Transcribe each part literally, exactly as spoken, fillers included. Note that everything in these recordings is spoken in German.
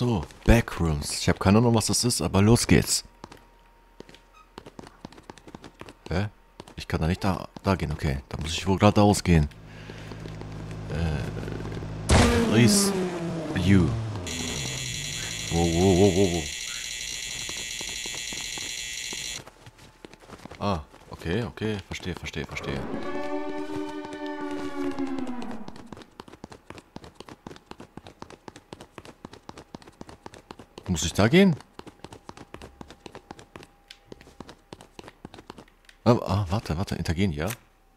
So, Backrooms. Ich habe keine Ahnung, was das ist, aber los geht's. Hä? Ich kann da nicht da, da gehen, okay. Da muss ich wohl geradeaus gehen. Äh. Please. You. Wow, wow, wow, wow, wow. Ah, okay, okay. Verstehe, verstehe, verstehe. Muss ich da gehen? Ah, ah warte, warte, interagieren, ja?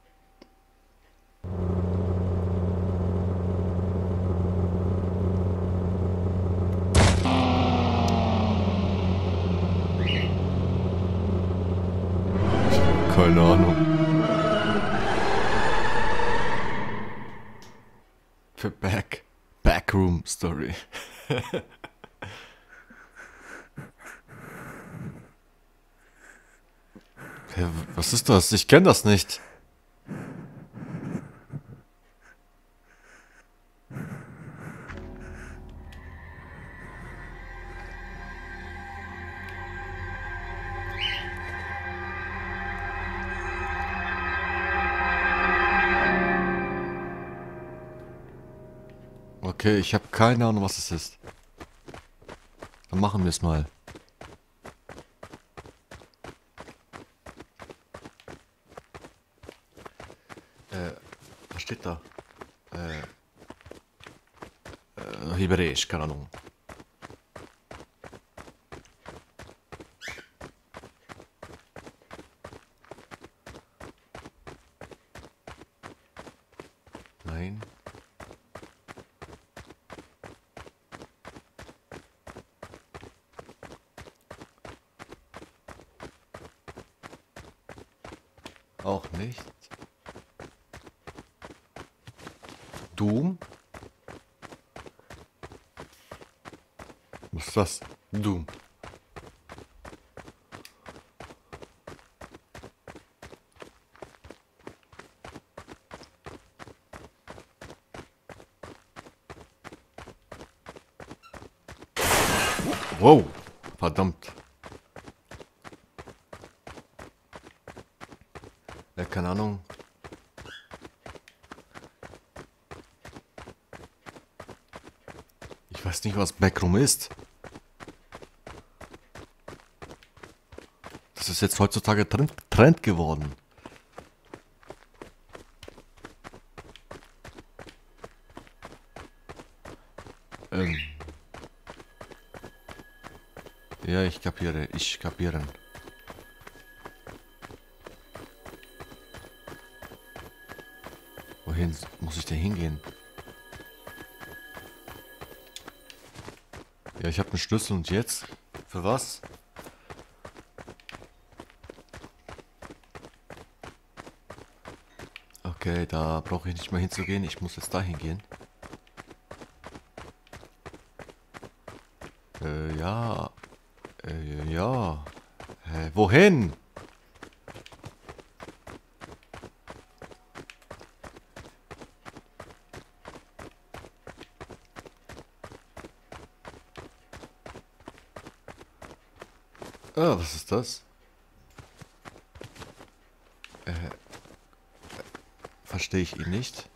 Keine Ahnung. Für Back. Backroom Story. Hä, was ist das? Ich kenne das nicht. Okay, ich habe keine Ahnung, was es ist. Dann machen wir es mal. Äh, was steht da? Äh, äh, Hebräisch, keine Ahnung. Nein. Auch nicht. Doom? Was ist das? Doom. Wow, verdammt. Ja, keine Ahnung. Ich weiß nicht, was Backroom ist. Das ist jetzt heutzutage Trend, Trend geworden. Ähm. Ja, ich kapiere, ich kapieren. Wohin muss ich denn hingehen? Ja, ich habe einen Schlüssel und jetzt? Für was? Okay, da brauche ich nicht mehr hinzugehen. Ich muss jetzt dahin gehen. Äh, ja. Äh, ja. Hä, wohin? Ah, was ist das? Äh, verstehe ich ihn nicht.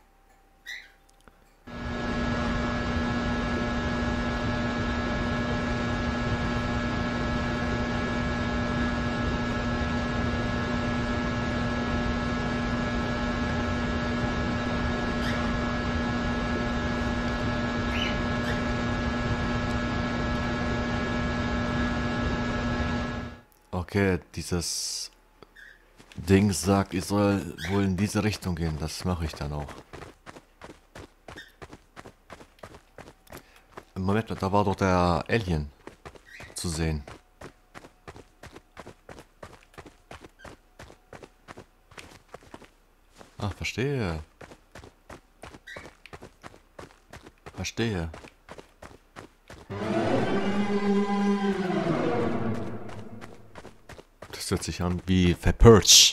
Okay, dieses Ding sagt, ich soll wohl in diese Richtung gehen. Das mache ich dann auch. Moment, da war doch der Alien zu sehen. Ah, verstehe. Verstehe. Das hört sich an wie The Purge.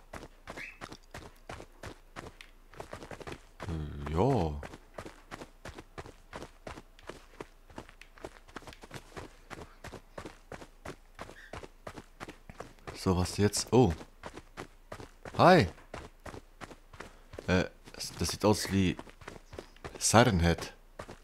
Ja. So, was jetzt? Oh. Hi. Äh, das, das sieht aus wie Siren Head.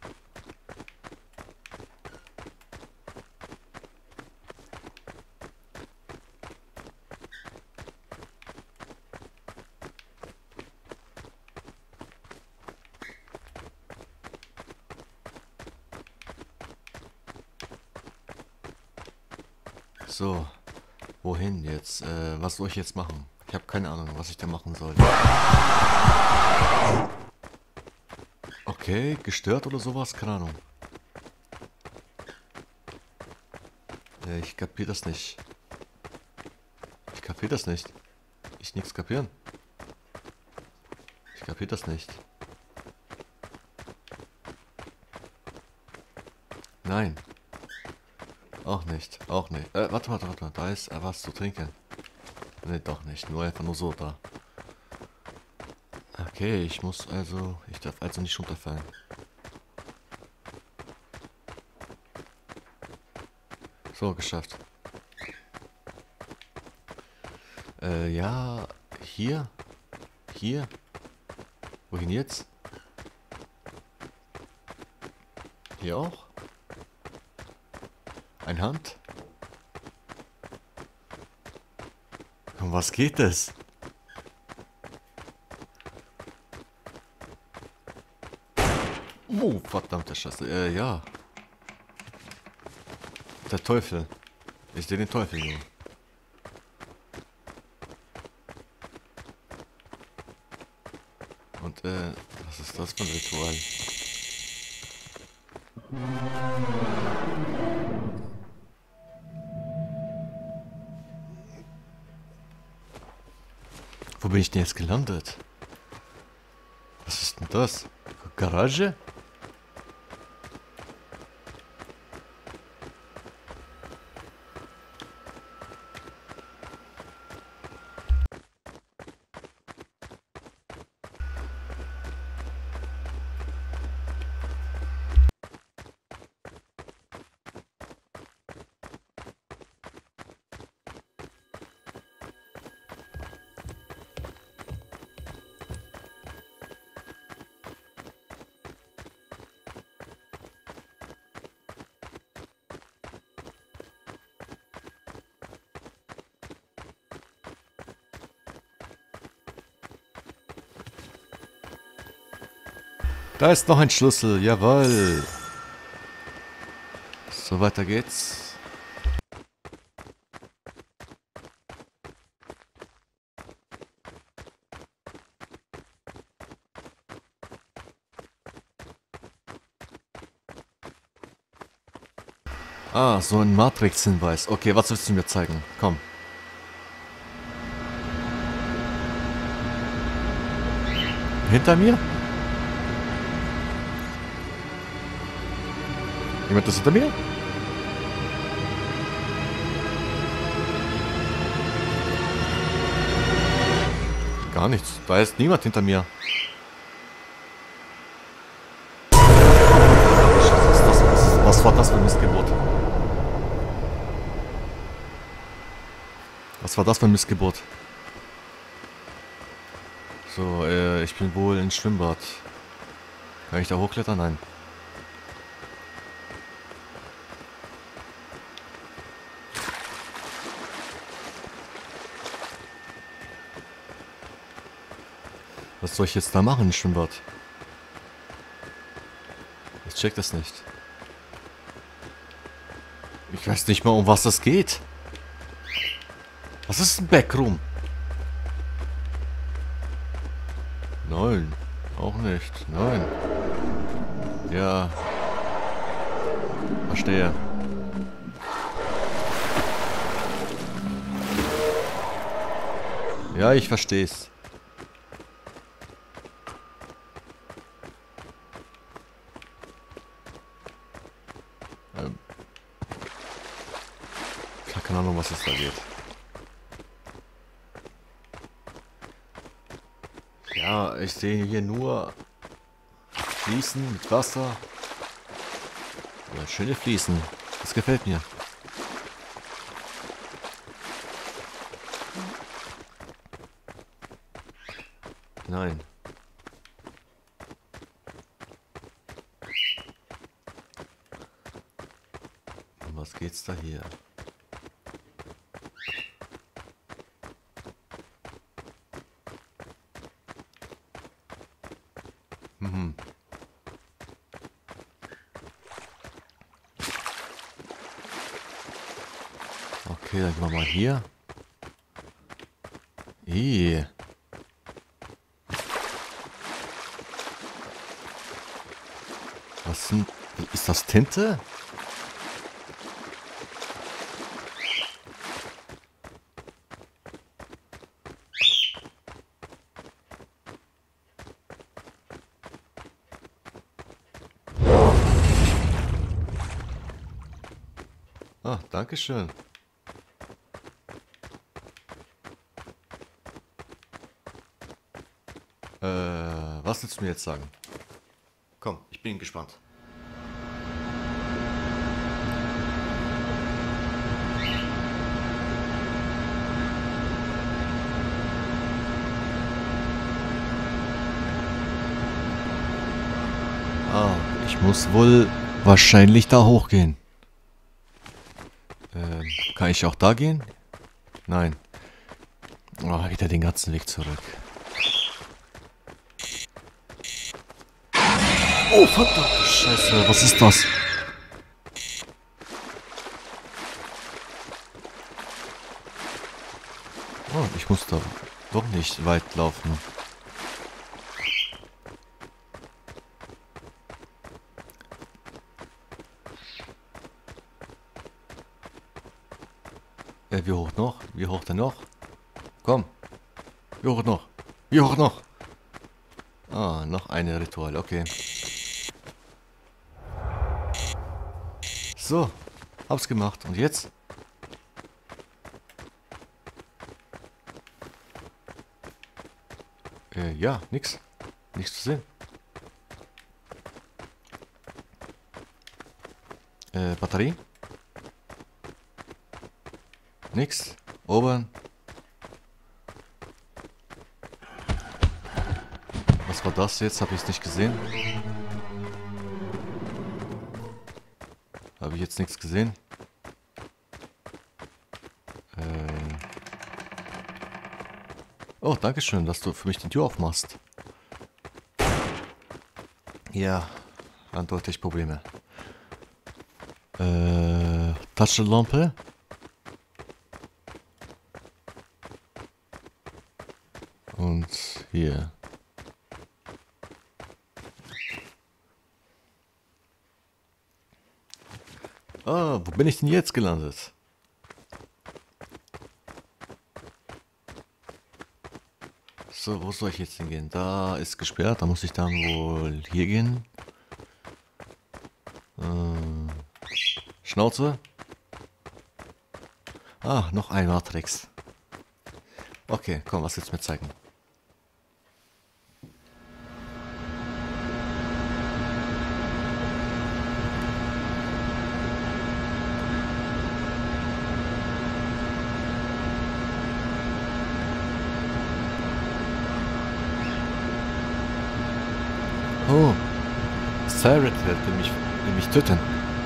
So, wohin jetzt? Äh, was soll ich jetzt machen? Ich habe keine Ahnung, was ich da machen soll. Okay, gestört oder sowas? Keine Ahnung. Äh, ich kapier das nicht. Ich kapier das nicht. Ich nix kapieren. Ich kapier das nicht. Nein. Auch nicht. Auch nicht. Äh, warte, warte, warte. Da ist äh, was zu trinken. Ne, doch nicht. Nur einfach nur so da. Okay, ich muss also... Ich darf also nicht runterfallen. So, geschafft. Äh, ja... Hier? Hier? Wohin jetzt? Hier auch? Ein Hand? Um was geht es? Oh, verdammte Scheiße. Äh, ja. Der Teufel. Ich sehe den Teufel nur. Und, äh, was ist das für ein Ritual? Wo bin ich denn jetzt gelandet? Was ist denn das? Garage? Da ist noch ein Schlüssel, jawohl. So, weiter geht's. Ah, so ein Matrix-Hinweis. Okay, was willst du mir zeigen? Komm. Hinter mir? Jemand ist hinter mir? Gar nichts. Da ist niemand hinter mir. Was, ist das? Was, was war das für ein Missgeburt? Was war das für ein Missgeburt? So, äh, ich bin wohl ins Schwimmbad. Kann ich da hochklettern? Nein. Was soll ich jetzt da machen im Schwimmbad? Ich check das nicht. Ich weiß nicht mal, um was das geht. Was ist ein Backroom? Nein, auch nicht. Nein. Ja. Verstehe. Ja, ich versteh's. Ähm. Keine Ahnung, was es da geht. Ja, ich sehe hier nur Fliesen mit Wasser. Ja, schöne Fliesen. Das gefällt mir. Nein. Um was geht's da hier? Mhm. Okay, dann gehen wir mal hier. Ih. Was sind... Ist das Tinte? Ah, danke schön. Äh, was willst du mir jetzt sagen? Komm, ich bin gespannt. Ah, ich muss wohl wahrscheinlich da hochgehen. Ähm, kann ich auch da gehen? Nein. Oh, wieder den ganzen Weg zurück. Oh, verdammte Scheiße, was ist das? Oh, ich muss da doch nicht weit laufen. Äh, wie hoch noch? Wie hoch denn noch? Komm. Wie hoch noch? Wie hoch noch? Ah, noch eine Ritual, okay. So, hab's gemacht. Und jetzt? Äh, ja, nix. Nichts zu sehen. Äh, Batterie? Nix. Oben. Was war das jetzt? Habe ich es nicht gesehen? Habe ich jetzt nichts gesehen? Äh. Oh, danke schön, dass du für mich die Tür aufmachst. Ja, eindeutig Probleme. Äh, Taschenlampe? Und hier. Ah, wo bin ich denn jetzt gelandet? So, wo soll ich jetzt hingehen? Da ist gesperrt, da muss ich dann wohl hier gehen. Äh, Schnauze. Ah, noch ein Matrix. Okay, komm, was willst du mir zeigen? Oh, Siret will mich, will mich töten.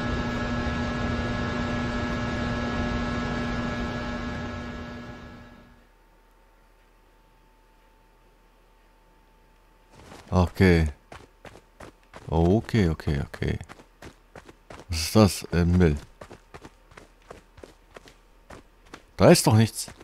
Okay. Okay, okay, okay. Was ist das? Äh, Müll. Da ist doch nichts.